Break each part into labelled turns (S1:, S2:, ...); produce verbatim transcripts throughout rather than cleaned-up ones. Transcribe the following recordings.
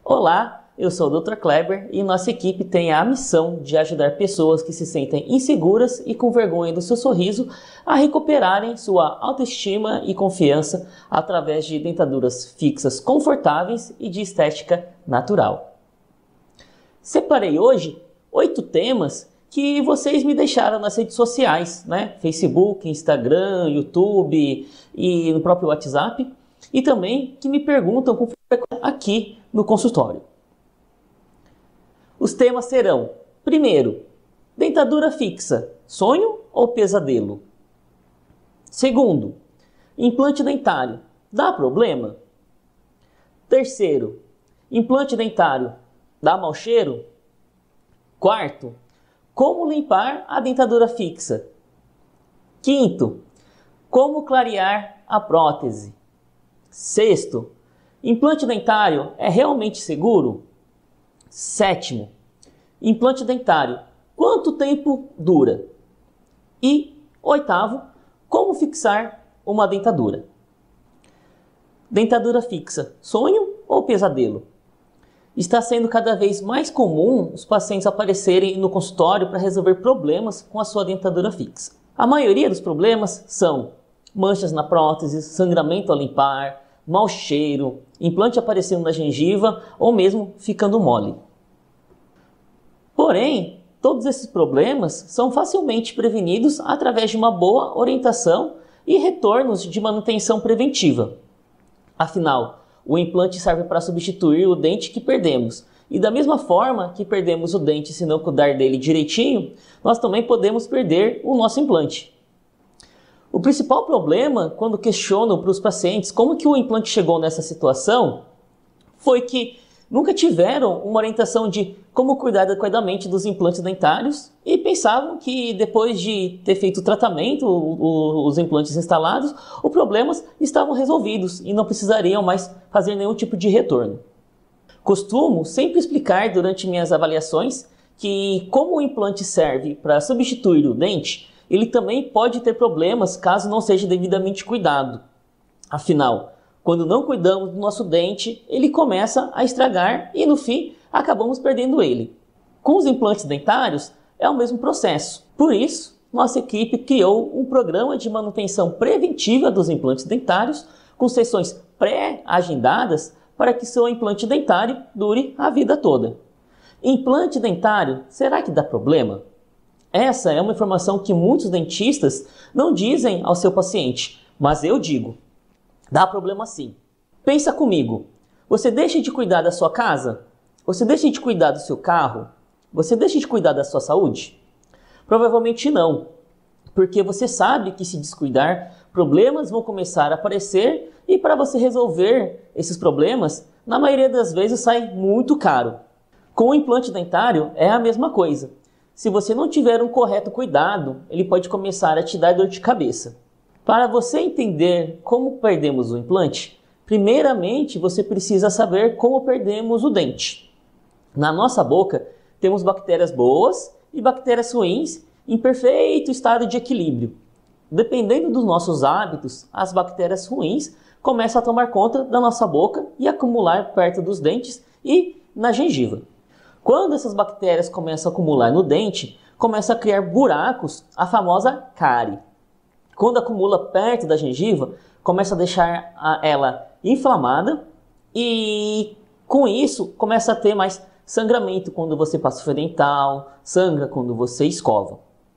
S1: Olá, eu sou o doutor Kleber e nossa equipe tem a missão de ajudar pessoas que se sentem inseguras e com vergonha do seu sorriso a recuperarem sua autoestima e confiança através de dentaduras fixas confortáveis e de estética natural. Separei hoje oito temas que vocês me deixaram nas redes sociais, né? Facebook, Instagram, YouTube e no próprio WhatsApp, e também que me perguntam com frequência aqui no consultório. Os temas serão: primeiro, dentadura fixa, sonho ou pesadelo? Segundo, implante dentário, dá problema? Terceiro, implante dentário, dá mau cheiro? Quarto, como limpar a dentadura fixa? Quinto, como clarear a prótese? Sexto, implante dentário é realmente seguro? Sétimo, implante dentário, quanto tempo dura? E oitavo, como fixar uma dentadura? Dentadura fixa, sonho ou pesadelo? Está sendo cada vez mais comum os pacientes aparecerem no consultório para resolver problemas com a sua dentadura fixa. A maioria dos problemas são manchas na prótese, sangramento ao limpar, mau cheiro, implante aparecendo na gengiva ou mesmo ficando mole. Porém, todos esses problemas são facilmente prevenidos através de uma boa orientação e retornos de manutenção preventiva. Afinal, o implante serve para substituir o dente que perdemos. E da mesma forma que perdemos o dente se não cuidar dele direitinho, nós também podemos perder o nosso implante. O principal problema, quando questiono para os pacientes como que o implante chegou nessa situação, foi que nunca tiveram uma orientação de como cuidar adequadamente dos implantes dentários e pensavam que depois de ter feito o tratamento, o, o, os implantes instalados, os problemas estavam resolvidos e não precisariam mais fazer nenhum tipo de retorno. Costumo sempre explicar durante minhas avaliações que como o implante serve para substituir o dente, ele também pode ter problemas caso não seja devidamente cuidado. Afinal, quando não cuidamos do nosso dente, ele começa a estragar e no fim acabamos perdendo ele. Com os implantes dentários é o mesmo processo. Por isso, nossa equipe criou um programa de manutenção preventiva dos implantes dentários com sessões pré-agendadas para que seu implante dentário dure a vida toda. Implante dentário, será que dá problema? Essa é uma informação que muitos dentistas não dizem ao seu paciente, mas eu digo. Dá problema sim. Pensa comigo, você deixa de cuidar da sua casa? Você deixa de cuidar do seu carro? Você deixa de cuidar da sua saúde? Provavelmente não, porque você sabe que se descuidar, problemas vão começar a aparecer e para você resolver esses problemas, na maioria das vezes sai muito caro. Com o implante dentário é a mesma coisa. Se você não tiver um correto cuidado, ele pode começar a te dar dor de cabeça. Para você entender como perdemos o implante, primeiramente você precisa saber como perdemos o dente. Na nossa boca temos bactérias boas e bactérias ruins em perfeito estado de equilíbrio. Dependendo dos nossos hábitos, as bactérias ruins começam a tomar conta da nossa boca e acumular perto dos dentes e na gengiva. Quando essas bactérias começam a acumular no dente, começa a criar buracos, a famosa cárie. Quando acumula perto da gengiva, começa a deixar ela inflamada e com isso começa a ter mais sangramento quando você passa o fio dental, sangra quando você escova.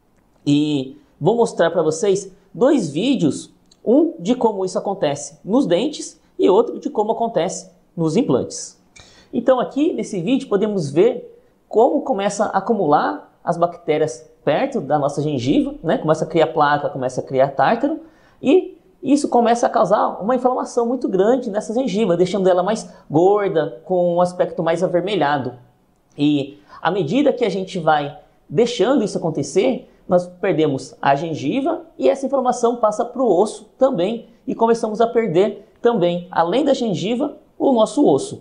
S1: E vou mostrar para vocês dois vídeos, um de como isso acontece nos dentes e outro de como acontece nos implantes. Então aqui nesse vídeo podemos ver como começa a acumular as bactérias perto da nossa gengiva, né? Começa a criar placa, começa a criar tártaro e isso começa a causar uma inflamação muito grande nessa gengiva, deixando ela mais gorda, com um aspecto mais avermelhado. E à medida que a gente vai deixando isso acontecer, nós perdemos a gengiva e essa inflamação passa para o osso também e começamos a perder também, além da gengiva, o nosso osso.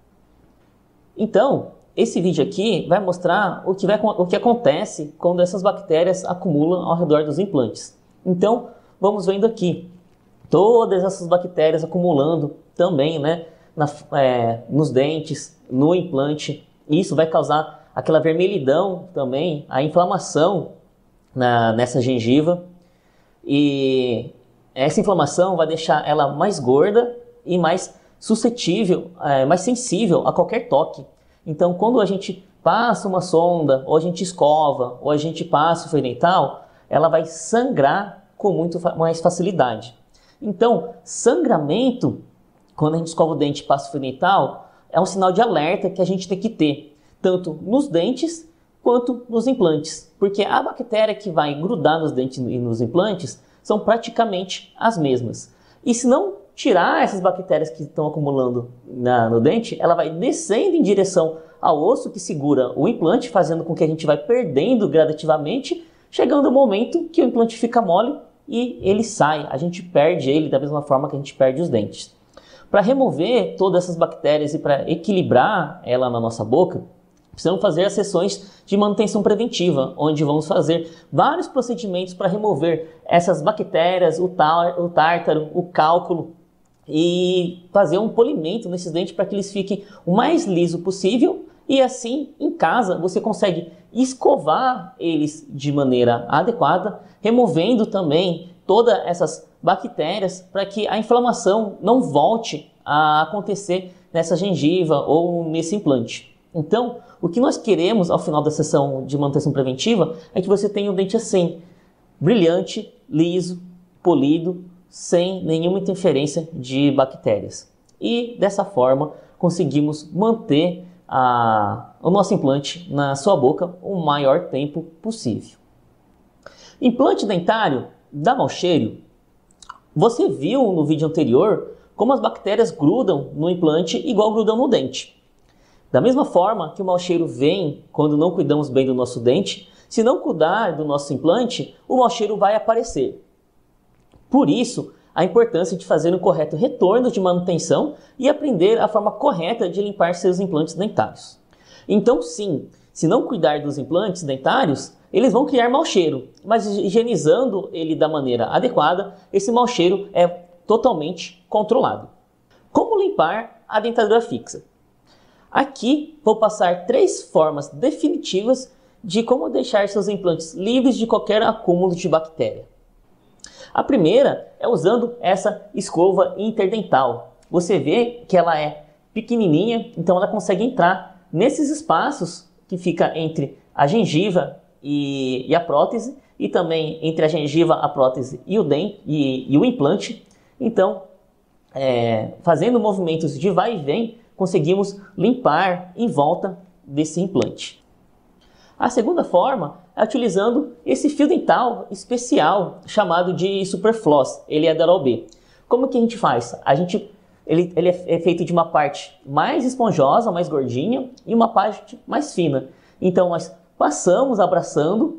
S1: Então, esse vídeo aqui vai mostrar o que, vai, o que acontece quando essas bactérias acumulam ao redor dos implantes. Então, vamos vendo aqui todas essas bactérias acumulando também, né, na, é, nos dentes, no implante. Isso vai causar aquela vermelhidão também, a inflamação na, nessa gengiva. E essa inflamação vai deixar ela mais gorda e mais suscetível, é, mais sensível a qualquer toque. Então, quando a gente passa uma sonda, ou a gente escova, ou a gente passa o fio dental, ela vai sangrar com muito mais facilidade. Então, sangramento, quando a gente escova o dente e passa o fio dental, é um sinal de alerta que a gente tem que ter, tanto nos dentes quanto nos implantes, porque a bactéria que vai grudar nos dentes e nos implantes são praticamente as mesmas. E se não tirar essas bactérias que estão acumulando na, no dente, ela vai descendo em direção ao osso que segura o implante, fazendo com que a gente vai perdendo gradativamente, chegando o momento que o implante fica mole e ele sai, a gente perde ele da mesma forma que a gente perde os dentes. Para remover todas essas bactérias e para equilibrar ela na nossa boca, precisamos fazer as sessões de manutenção preventiva, onde vamos fazer vários procedimentos para remover essas bactérias, o, tar, o tártaro, o cálculo, e fazer um polimento nesses dentes para que eles fiquem o mais liso possível. E assim, em casa, você consegue escovar eles de maneira adequada, removendo também todas essas bactérias para que a inflamação não volte a acontecer nessa gengiva ou nesse implante. Então, o que nós queremos ao final da sessão de manutenção preventiva é que você tenha um dente assim, brilhante, liso, polido, sem nenhuma interferência de bactérias. E dessa forma conseguimos manter a, o nosso implante na sua boca o maior tempo possível. Implante dentário dá mau cheiro? Você viu no vídeo anterior como as bactérias grudam no implante igual grudam no dente. Da mesma forma que o mau cheiro vem quando não cuidamos bem do nosso dente, se não cuidar do nosso implante, o mau cheiro vai aparecer. Por isso, a importância de fazer um correto retorno de manutenção e aprender a forma correta de limpar seus implantes dentários. Então, sim, se não cuidar dos implantes dentários, eles vão criar mau cheiro, mas higienizando ele da maneira adequada, esse mau cheiro é totalmente controlado. Como limpar a dentadura fixa? Aqui vou passar três formas definitivas de como deixar seus implantes livres de qualquer acúmulo de bactéria. A primeira é usando essa escova interdental. Você vê que ela é pequenininha, então ela consegue entrar nesses espaços que fica entre a gengiva e, e a prótese, e também entre a gengiva, a prótese e o dente e, e o implante. Então, é, fazendo movimentos de vai e vem, conseguimos limpar em volta desse implante. A segunda forma é utilizando esse fio dental especial chamado de Superfloss. Ele é da Oral-B. Como que a gente faz? A gente, ele, ele é feito de uma parte mais esponjosa, mais gordinha, e uma parte mais fina. Então nós passamos abraçando,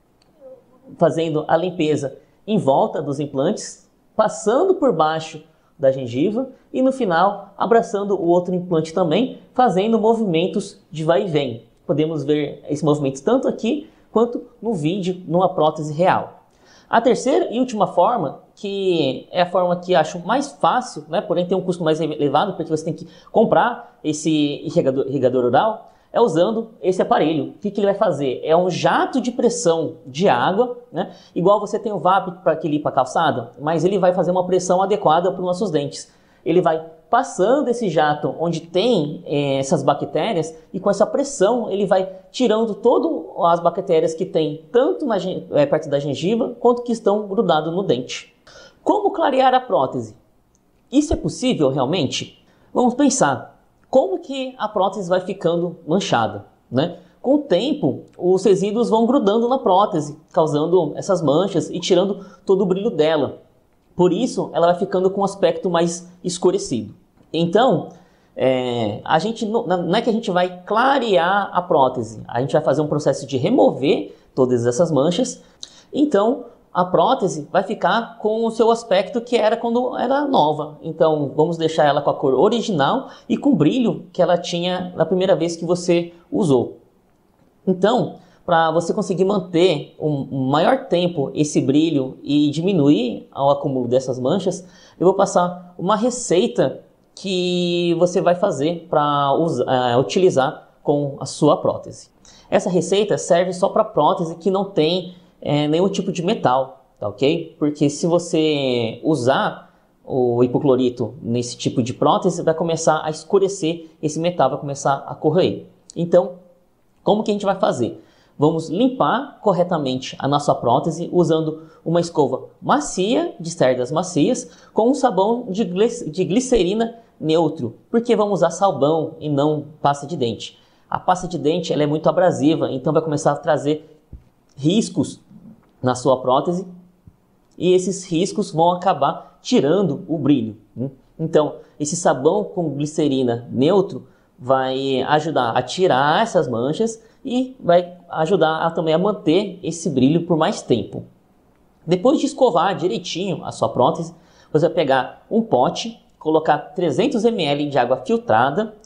S1: fazendo a limpeza em volta dos implantes, passando por baixo da gengiva e no final abraçando o outro implante também, fazendo movimentos de vai e vem. Podemos ver esse movimento tanto aqui quanto no vídeo, numa prótese real. A terceira e última forma, que é a forma que acho mais fácil, né, porém tem um custo mais elevado, porque você tem que comprar esse irrigador, irrigador oral, é usando esse aparelho. O que, que ele vai fazer? É um jato de pressão de água, né, igual você tem o V A P para que limpa a calçada, mas ele vai fazer uma pressão adequada para os nossos dentes. Ele vai passando esse jato onde tem eh, essas bactérias e com essa pressão ele vai tirando todas as bactérias que tem tanto na, é, perto da gengiva quanto que estão grudadas no dente. Como clarear a prótese? Isso é possível realmente? Vamos pensar, como que a prótese vai ficando manchada, né? Com o tempo, os resíduos vão grudando na prótese, causando essas manchas e tirando todo o brilho dela. Por isso, ela vai ficando com um aspecto mais escurecido. Então, é, a gente não, não é que a gente vai clarear a prótese, a gente vai fazer um processo de remover todas essas manchas. Então, a prótese vai ficar com o seu aspecto que era quando era nova. Então, vamos deixar ela com a cor original e com o brilho que ela tinha na primeira vez que você usou. Então, para você conseguir manter um maior tempo esse brilho e diminuir o acúmulo dessas manchas, eu vou passar uma receita que você vai fazer para uh, utilizar com a sua prótese. Essa receita serve só para prótese que não tem é, nenhum tipo de metal, tá ok? Porque se você usar o hipoclorito nesse tipo de prótese, vai começar a escurecer esse metal, vai começar a corroer. Então, como que a gente vai fazer? Vamos limpar corretamente a nossa prótese usando uma escova macia, de cerdas macias, com um sabão de, glic de glicerina neutro, porque vamos usar sabão e não pasta de dente. A pasta de dente ela é muito abrasiva, então vai começar a trazer riscos na sua prótese e esses riscos vão acabar tirando o brilho. Então, esse sabão com glicerina neutro vai ajudar a tirar essas manchas e vai ajudar a, também a manter esse brilho por mais tempo. Depois de escovar direitinho a sua prótese, você vai pegar um pote, colocar trezentos mililitros de água filtrada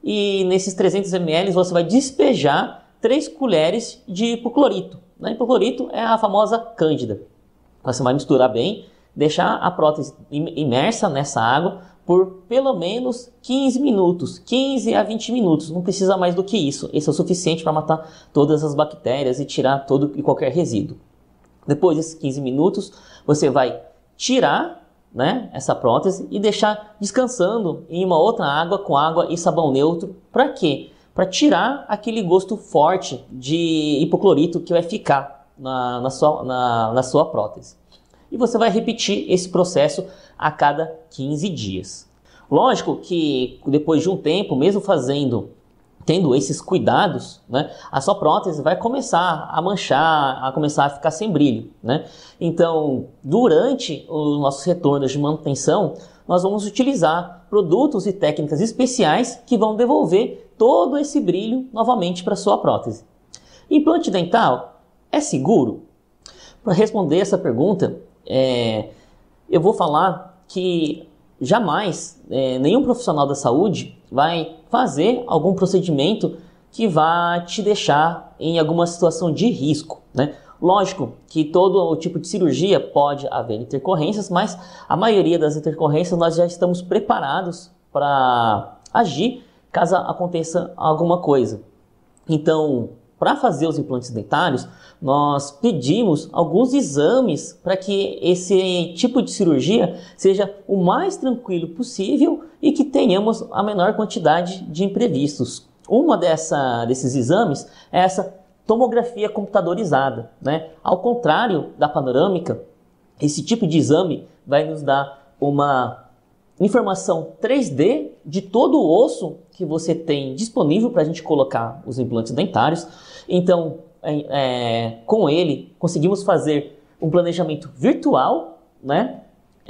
S1: e nesses trezentos mililitros você vai despejar três colheres de hipoclorito. Né? Hipoclorito é a famosa cândida. Você vai misturar bem, deixar a prótese imersa nessa água por pelo menos quinze minutos, quinze a vinte minutos, não precisa mais do que isso. Esse é o suficiente para matar todas as bactérias e tirar todo e qualquer resíduo. Depois desses quinze minutos, você vai tirar, né, essa prótese e deixar descansando em uma outra água com água e sabão neutro. Para quê? Para tirar aquele gosto forte de hipoclorito que vai ficar na, na, sua, na, na sua prótese. E você vai repetir esse processo a cada quinze dias. Lógico que depois de um tempo, mesmo fazendo, tendo esses cuidados, né, a sua prótese vai começar a manchar, a começar a ficar sem brilho, né? Então, durante os nossos retornos de manutenção, nós vamos utilizar produtos e técnicas especiais que vão devolver todo esse brilho novamente para a sua prótese. Implante dental é seguro? Para responder essa pergunta, é, eu vou falar que jamais é, nenhum profissional da saúde vai fazer algum procedimento que vá te deixar em alguma situação de risco, né? Lógico que todo tipo de cirurgia pode haver intercorrências, mas a maioria das intercorrências nós já estamos preparados para agir caso aconteça alguma coisa. Então, para fazer os implantes dentários, nós pedimos alguns exames para que esse tipo de cirurgia seja o mais tranquilo possível e que tenhamos a menor quantidade de imprevistos. Uma dessa, desses exames é essa tomografia computadorizada, né? Ao contrário da panorâmica, esse tipo de exame vai nos dar uma informação três D de todo o osso que você tem disponível para a gente colocar os implantes dentários. Então, é, é, com ele, conseguimos fazer um planejamento virtual, né?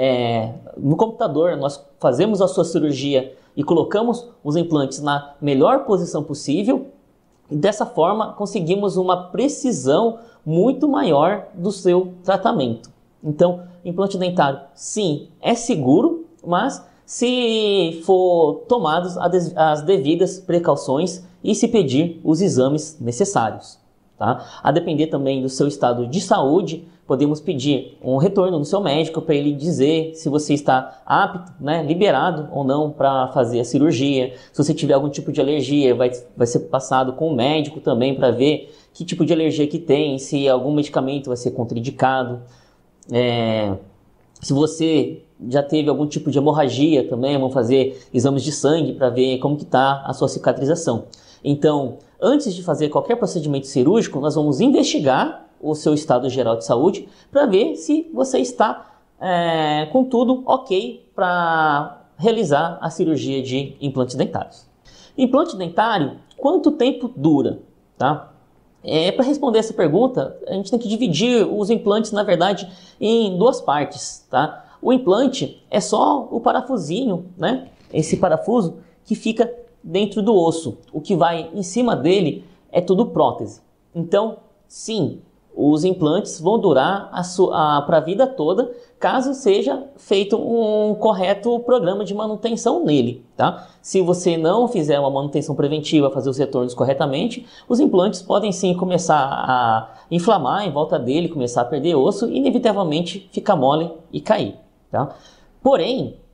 S1: É, no computador, nós fazemos a sua cirurgia e colocamos os implantes na melhor posição possível. E dessa forma, conseguimos uma precisão muito maior do seu tratamento. Então, implante dentário, sim, é seguro, mas se for tomadas as devidas precauções e se pedir os exames necessários. Tá? A depender também do seu estado de saúde, podemos pedir um retorno no seu médico para ele dizer se você está apto, né, liberado ou não para fazer a cirurgia. Se você tiver algum tipo de alergia, vai, vai ser passado com o médico também para ver que tipo de alergia que tem, se algum medicamento vai ser contraindicado. É, se você já teve algum tipo de hemorragia também, vamos fazer exames de sangue para ver como que está a sua cicatrização. Então, antes de fazer qualquer procedimento cirúrgico, nós vamos investigar o seu estado geral de saúde para ver se você está é, com tudo ok para realizar a cirurgia de implantes dentários. Implante dentário, quanto tempo dura? Tá? É, para responder essa pergunta, a gente tem que dividir os implantes, na verdade, em duas partes. Tá? O implante é só o parafusinho, né? Esse parafuso que fica dentro do osso. O que vai em cima dele é tudo prótese. Então, sim, os implantes vão durar para a vida toda, caso seja feito um correto programa de manutenção nele. Tá? Se você não fizer uma manutenção preventiva, fazer os retornos corretamente, os implantes podem sim começar a inflamar em volta dele, começar a perder osso e inevitavelmente ficar mole e cair. Tá? Porém,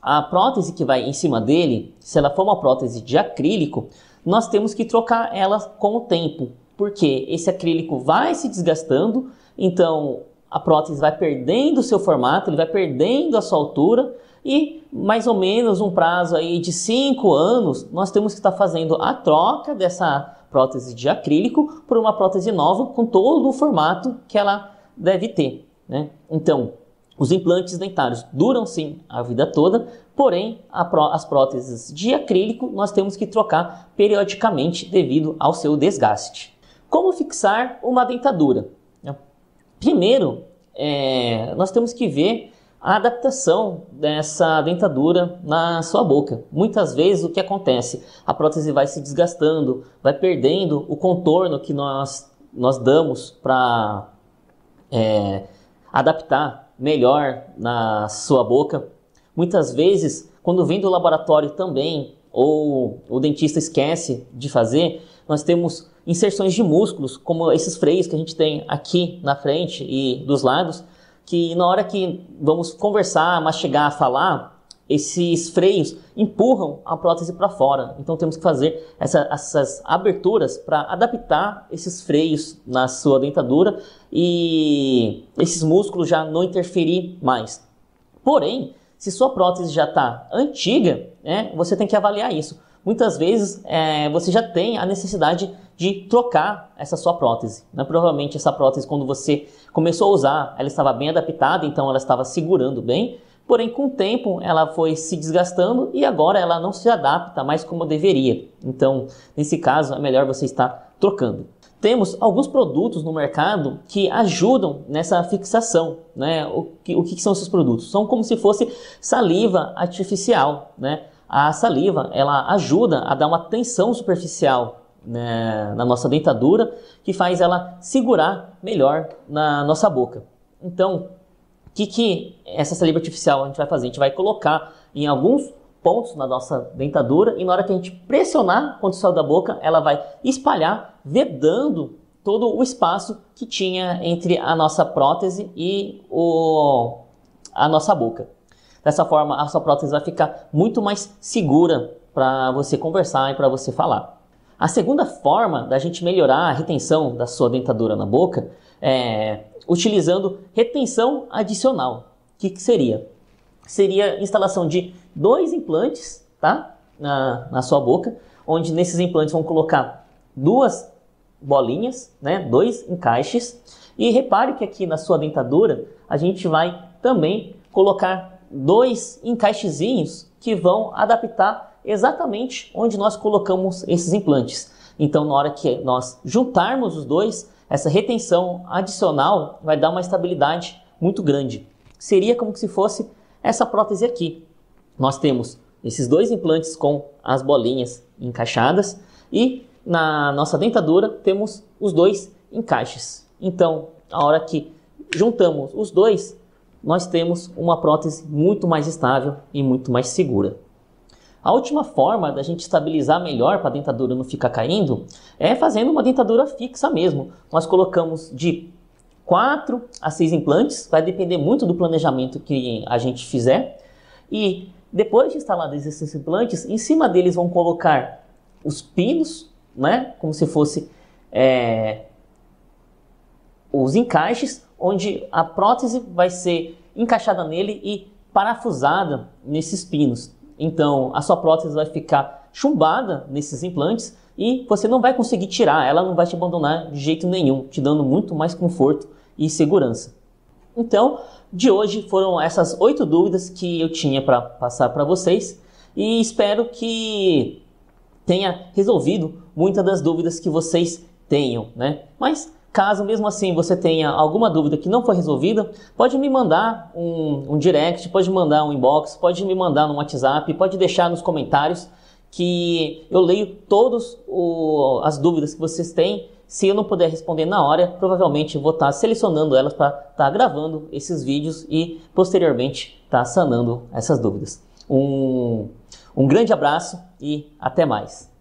S1: a prótese que vai em cima dele, se ela for uma prótese de acrílico, nós temos que trocar ela com o tempo, porque esse acrílico vai se desgastando, então a prótese vai perdendo o seu formato, ele vai perdendo a sua altura, e mais ou menos um prazo aí de cinco anos, nós temos que estar fazendo a troca dessa prótese de acrílico por uma prótese nova com todo o formato que ela deve ter, né? Então, os implantes dentários duram sim a vida toda, porém a pró as próteses de acrílico nós temos que trocar periodicamente devido ao seu desgaste. Como fixar uma dentadura? Primeiro, é, nós temos que ver a adaptação dessa dentadura na sua boca. Muitas vezes o que acontece? A prótese vai se desgastando, vai perdendo o contorno que nós, nós damos para é, adaptar melhor na sua boca. Muitas vezes, quando vem do laboratório também, ou o dentista esquece de fazer, nós temos inserções de músculos, como esses freios que a gente tem aqui na frente e dos lados, que na hora que vamos conversar, mastigar, falar, esses freios empurram a prótese para fora. Então temos que fazer essa, essas aberturas para adaptar esses freios na sua dentadura e esses músculos já não interferir mais. Porém, se sua prótese já está antiga, né, você tem que avaliar isso. Muitas vezes é, você já tem a necessidade de trocar essa sua prótese, né? Provavelmente essa prótese, quando você começou a usar, ela estava bem adaptada, então ela estava segurando bem, porém com o tempo ela foi se desgastando e agora ela não se adapta mais como deveria. Então, nesse caso, é melhor você estar trocando. Temos alguns produtos no mercado que ajudam nessa fixação, né? O que, o que são esses produtos? São como se fosse saliva artificial, né? A saliva, ela ajuda a dar uma tensão superficial, né, na nossa dentadura, que faz ela segurar melhor na nossa boca. Então, o que, que essa saliva artificial a gente vai fazer? A gente vai colocar em alguns pontos na nossa dentadura e na hora que a gente pressionar quando sai da boca, ela vai espalhar, vedando todo o espaço que tinha entre a nossa prótese e o, a nossa boca. Dessa forma, a sua prótese vai ficar muito mais segura para você conversar e para você falar. A segunda forma da gente melhorar a retenção da sua dentadura na boca é utilizando retenção adicional. O que, que seria? Seria a instalação de dois implantes, tá? na, na sua boca, onde nesses implantes vão colocar duas bolinhas, né? Dois encaixes. E repare que aqui na sua dentadura a gente vai também colocar dois encaixezinhos que vão adaptar exatamente onde nós colocamos esses implantes. Então, na hora que nós juntarmos os dois, essa retenção adicional vai dar uma estabilidade muito grande. Seria como se fosse essa prótese aqui. Nós temos esses dois implantes com as bolinhas encaixadas e na nossa dentadura temos os dois encaixes. Então, a hora que juntamos os dois, nós temos uma prótese muito mais estável e muito mais segura. A última forma da gente estabilizar melhor para a dentadura não ficar caindo é fazendo uma dentadura fixa mesmo. Nós colocamos de quatro a seis implantes, vai depender muito do planejamento que a gente fizer. E depois de instalados esses implantes, em cima deles vão colocar os pinos, né? Como se fosse é, os encaixes, onde a prótese vai ser encaixada nele e parafusada nesses pinos. Então, a sua prótese vai ficar chumbada nesses implantes e você não vai conseguir tirar, ela não vai te abandonar de jeito nenhum, te dando muito mais conforto e segurança. Então, de hoje foram essas oito dúvidas que eu tinha para passar para vocês e espero que tenha resolvido muitas das dúvidas que vocês tenham, né? Mas caso mesmo assim você tenha alguma dúvida que não foi resolvida, pode me mandar um, um direct, pode mandar um inbox, pode me mandar no WhatsApp, pode deixar nos comentários que eu leio todas as dúvidas que vocês têm. Se eu não puder responder na hora, provavelmente eu vou estar selecionando elas para estar gravando esses vídeos e posteriormente estar sanando essas dúvidas. Um, um grande abraço e até mais!